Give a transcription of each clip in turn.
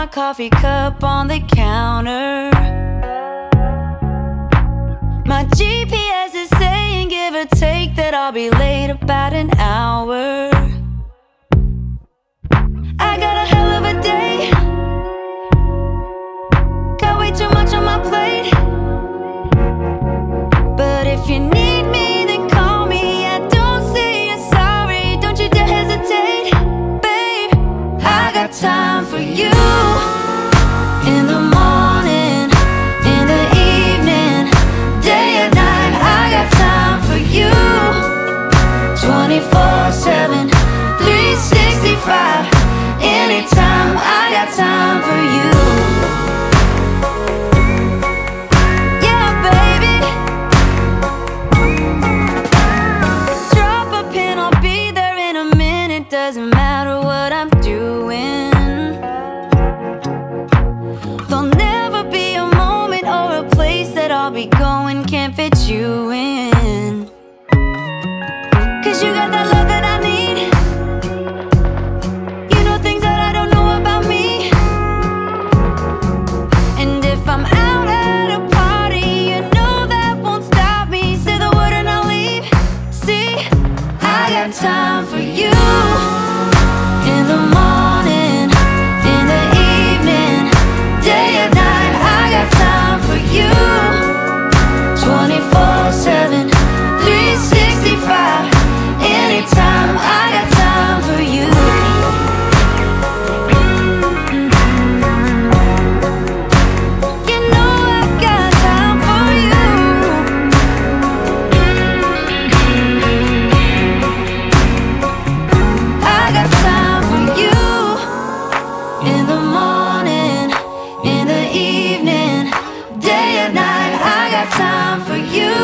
my coffee cup on the counter. My GPS is saying give or take that I'll be late about an hour. I got a hell of a day, got way too much on my plate. But if you need me, then call me. I don't say you're sorry, don't you dare hesitate. Babe, I got time for you. In the morning, in the evening, day and night, I got time for you. 24/7, 365, anytime, I got time for you. Yeah, baby. Drop a pin, I'll be there in a minute. Doesn't matter what I'm doing. There'll never be a moment or a place that I'll be going can't fit you in. 'Cause you got that love that I need. You know things that I don't know about me. And if I'm out at a party, you know that won't stop me. Say the word and I'll leave. See, I got time for you. In the morning, in the evening, day and night, I got time for you. 24/7, 365, anytime, I got time for you. You know I got time for you. I got time for you. In the morning, in the evening, day and night, I got time for you.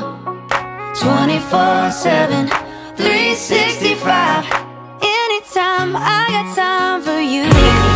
24/7, 365, anytime, I got time for you.